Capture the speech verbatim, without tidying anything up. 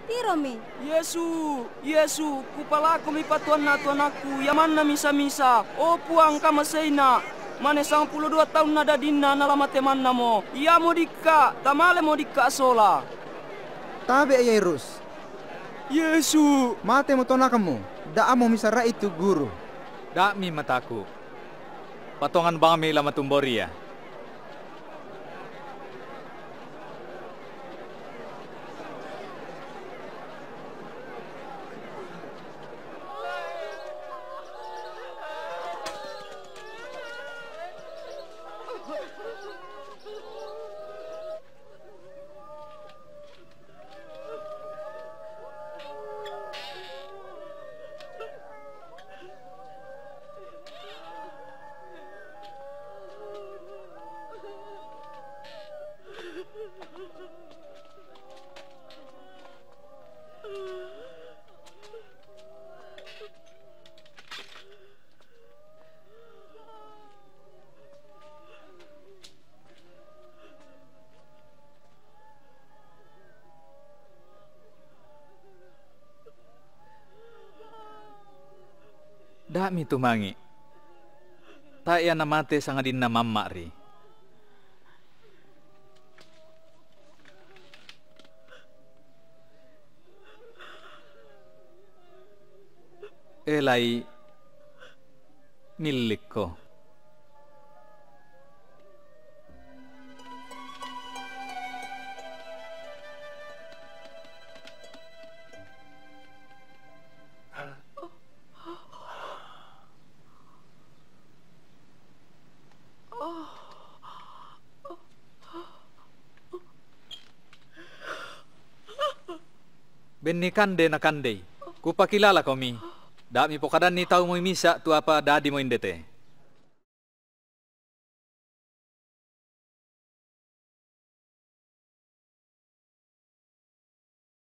Tiromi. Yesu, Yesu, kupalaku mi patuan na tuan aku, yaman na misa-misa, o puang kamaseina. Mane sang puluh dua tahun nada dinna nalama teman namo. Ia mau dika, tamale mau dika sola. Tabe ayai Rus. Yesu. Mate mo tonakamu, da amo misara itu guru. Da mi mataku. Patongan bang mi lama tumboria. Da mi tumangi. Ta iya namate sangadin na mamma ri. Elai milik ko. Benni kande na kande. Kupakilala kami. Da mi pokadan ni tau mo misa tu apa dadi mo indete.